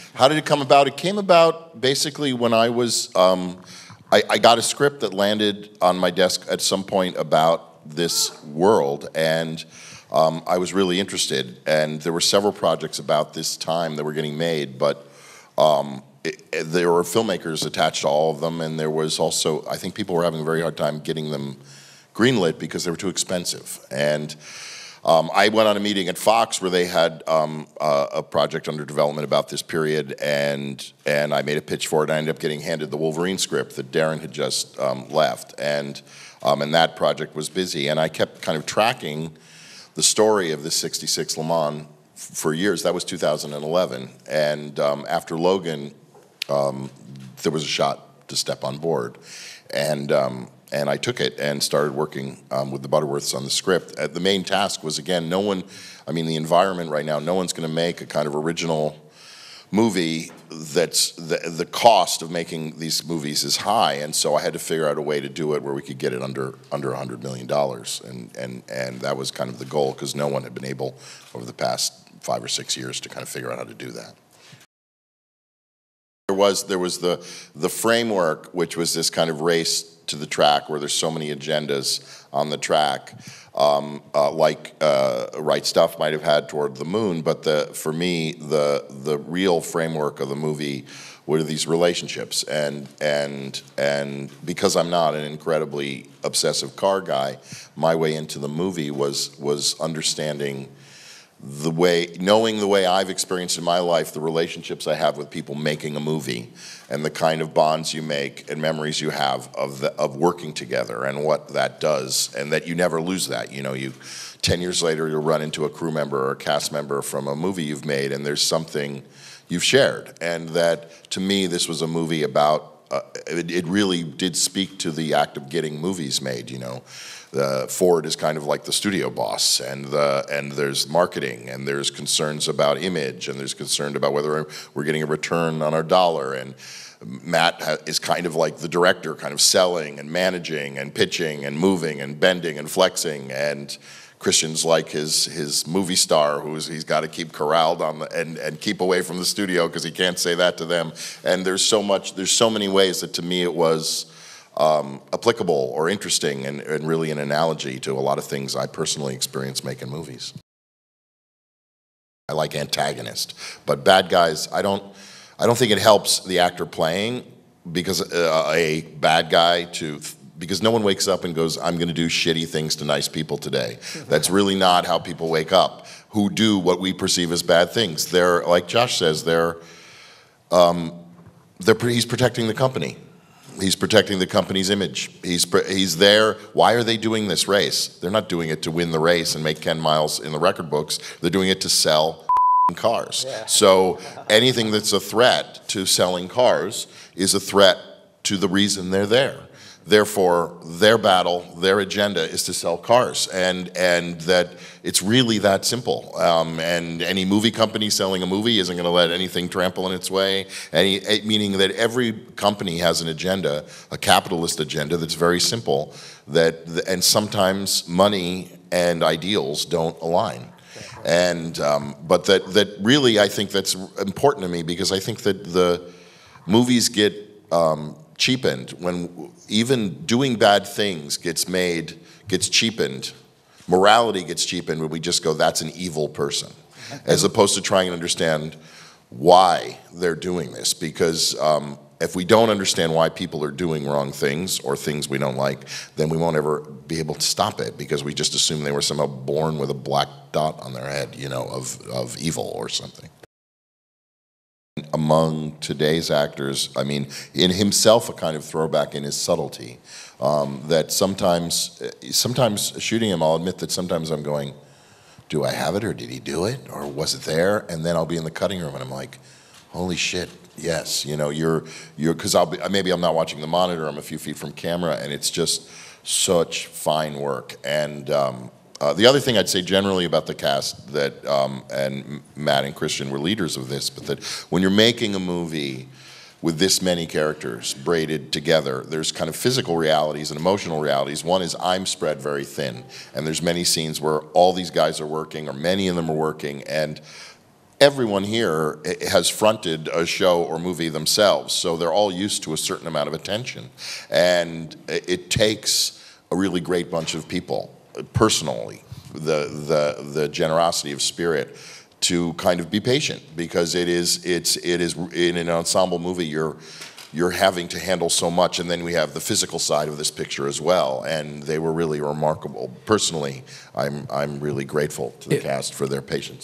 How did it come about? It came about basically when I was, I got a script that landed on my desk at some point about this world, and I was really interested. And there were several projects about this time that were getting made, but there were filmmakers attached to all of them, and there was also, I think people were having a very hard time getting them greenlit because they were too expensive. And I went on a meeting at Fox where they had a project under development about this period, and I made a pitch for it. I ended up getting handed the Wolverine script that Darren had just left, and that project was busy. And I kept kind of tracking the story of this 66 Le Mans for years. That was 2011, and after Logan, there was a shot to step on board, and I took it and started working with the Butterworths on the script. The main task was, again, the environment right now, no one's going to make a kind of original movie that's, the cost of making these movies is high, and so I had to figure out a way to do it where we could get it under $100 million, and that was kind of the goal, because no one had been able over the past 5 or 6 years to kind of figure out how to do that. There was the framework, which was this kind of race to the track where there's so many agendas on the track, like Right Stuff might have had toward the moon, but for me, the real framework of the movie were these relationships, and because I'm not an incredibly obsessive car guy, my way into the movie was understanding knowing the way I've experienced in my life, the relationships I have with people making a movie, and the kind of bonds you make and memories you have of working together, and what that does, and that you never lose that. 10 years later, you'll run into a crew member or a cast member from a movie you've made, and there's something you've shared. And that, to me, this was a movie about, it really did speak to the act of getting movies made, Ford is kind of like the studio boss, and there's marketing, and there's concerns about image, and there's concern about whether we're getting a return on our dollar, and Matt is kind of like the director, kind of selling and managing and pitching and moving and bending and flexing, and Christian's like his movie star he's got to keep corralled on and keep away from the studio because he can't say that to them. And there's so many ways that, to me, it was applicable or interesting and really an analogy to a lot of things I personally experienced making movies. I like antagonist, but bad guys, I don't think it helps the actor playing, because a bad guy because no one wakes up and goes, I'm going to do shitty things to nice people today. That's really not how people wake up who do what we perceive as bad things. They're, like Josh says, he's protecting the company. He's protecting the company's image. He's there. Why are they doing this race? They're not doing it to win the race and make 10 miles in the record books. They're doing it to sell cars. Yeah. So anything that's a threat to selling cars is a threat to the reason they're there. Therefore, their battle, their agenda is to sell cars, and that it's really that simple. And any movie company selling a movie isn't going to let anything trample in its way. Meaning that every company has an agenda, a capitalist agenda that's very simple. And sometimes money and ideals don't align. And but that really, I think that's important to me, because I think that the movies get cheapened when even doing bad things gets cheapened. Morality gets cheapened when we just go, that's an evil person, as opposed to trying to understand why they're doing this. Because if we don't understand why people are doing wrong things or things we don't like, then we won't ever be able to stop it, because we just assume they were somehow born with a black dot on their head, of evil or something. Among today's actors, in himself, a kind of throwback in his subtlety, that sometimes shooting him, I'll admit that sometimes I'm going, do I have it, or did he do it, or was it there? And then I'll be in the cutting room and I'm like, holy shit, yes, because maybe I'm not watching the monitor, I'm a few feet from camera, and it's just such fine work. And the other thing I'd say generally about the cast, that and Matt and Christian were leaders of this, but that when you're making a movie with this many characters braided together, there's kind of physical realities and emotional realities. One is I'm spread very thin, and there's many scenes where all these guys are working, or many of them are working, and everyone here has fronted a show or movie themselves, so they're all used to a certain amount of attention. And it takes a really great bunch of people, personally, the generosity of spirit, to kind of be patient, because it is in an ensemble movie, you're having to handle so much, and then we have the physical side of this picture as well, and they were really remarkable. Personally, I'm really grateful to the cast for their patience.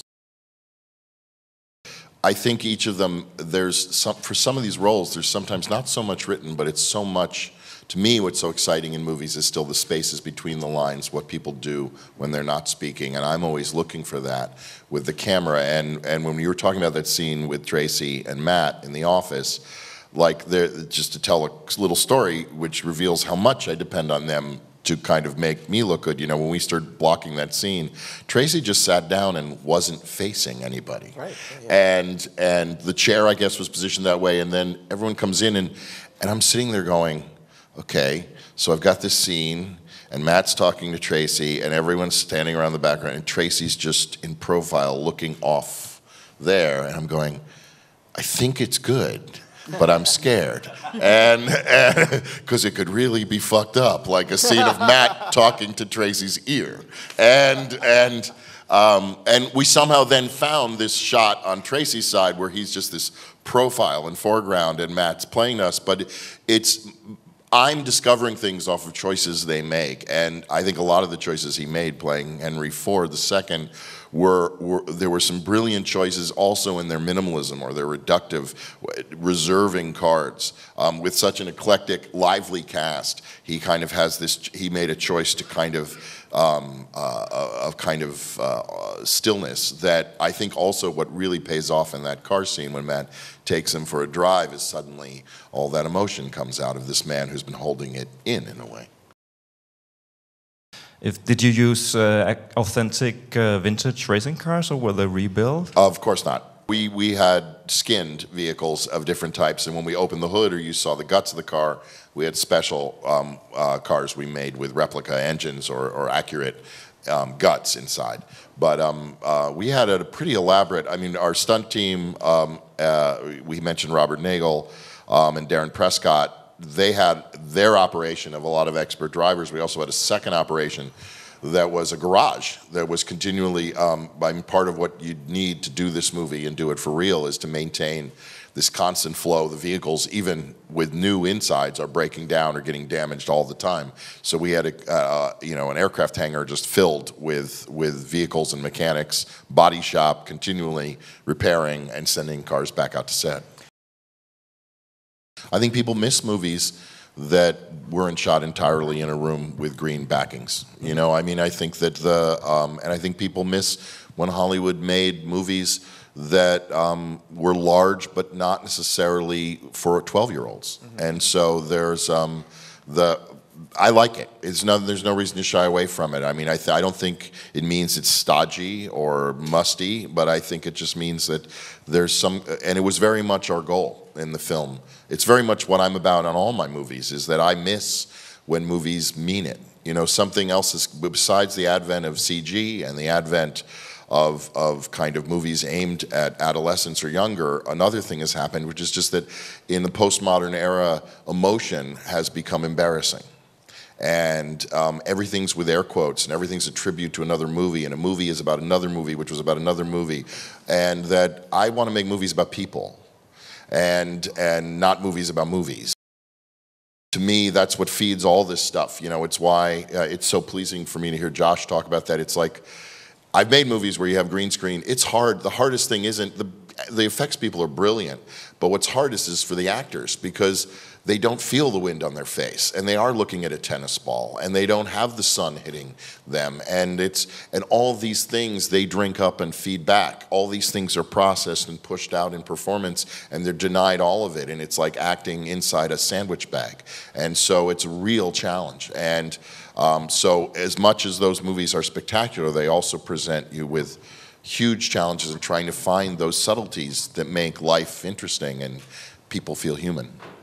I think each of them, for some of these roles, there's sometimes not so much written, but it's so much. To me, what's so exciting in movies is still the spaces between the lines, what people do when they're not speaking, and I'm always looking for that with the camera. And when you were talking about that scene with Tracy and Matt in the office, like, just to tell a little story which reveals how much I depend on them to kind of make me look good. You know, when we started blocking that scene, Tracy just sat down and wasn't facing anybody. Right. Yeah. And the chair, I guess, was positioned that way, and then everyone comes in, and I'm sitting there going, okay, so I've got this scene, and Matt's talking to Tracy, and everyone's standing around the background, and Tracy's just in profile looking off there, and I'm going, I think it's good, but I'm scared. And because it could really be fucked up, like a scene of Matt talking to Tracy's ear. And we somehow then found this shot on Tracy's side where he's just this profile in foreground and Matt's playing us, but I'm discovering things off of choices they make, and I think a lot of the choices he made playing Henry Ford II there were some brilliant choices also in their minimalism or their reductive, reserving cards. With such an eclectic, lively cast, he kind of has this, he made a choice to kind of stillness that I think also what really pays off in that car scene when Matt takes him for a drive is suddenly all that emotion comes out of this man who's been holding it in a way. Did you use authentic vintage racing cars, or were they rebuilt? Of course not. We had skinned vehicles of different types, and when we opened the hood or you saw the guts of the car, we had special cars we made with replica engines or accurate guts inside. But we had a pretty elaborate, I mean, our stunt team, we mentioned Robert Nagel and Darren Prescott. They had their operation of a lot of expert drivers. We also had a second operation that was a garage that was continually, part of what you need to do this movie and do it for real is to maintain this constant flow. The vehicles, even with new insides, are breaking down or getting damaged all the time. So we had an aircraft hangar just filled with vehicles and mechanics, body shop, continually repairing and sending cars back out to set. I think people miss movies that weren't shot entirely in a room with green backings. You know, I mean, I think that and I think people miss when Hollywood made movies that were large but not necessarily for 12-year-olds. Mm-hmm. And so there's I like it. There's no reason to shy away from it. I mean, I don't think it means it's stodgy or musty, but I think it just means that there's some, and it was very much our goal in the film. It's very much what I'm about on all my movies, is that I miss when movies mean it. You know, something else is, besides the advent of CG and the advent of kind of movies aimed at adolescents or younger, another thing has happened, which is just that in the postmodern era, emotion has become embarrassing. And everything's with air quotes, and everything's a tribute to another movie, and a movie is about another movie, which was about another movie. And that I want to make movies about people, and not movies about movies. To me, that's what feeds all this stuff. You know, it's why it's so pleasing for me to hear Josh talk about that. It's like, I've made movies where you have green screen. It's hard. The hardest thing isn't, the effects people are brilliant, but what's hardest is for the actors, because they don't feel the wind on their face, and they are looking at a tennis ball, and they don't have the sun hitting them, and all these things they drink up and feed back. All these things are processed and pushed out in performance, and they're denied all of it, and it's like acting inside a sandwich bag. And so it's a real challenge. And so as much as those movies are spectacular, they also present you with huge challenges in trying to find those subtleties that make life interesting and people feel human.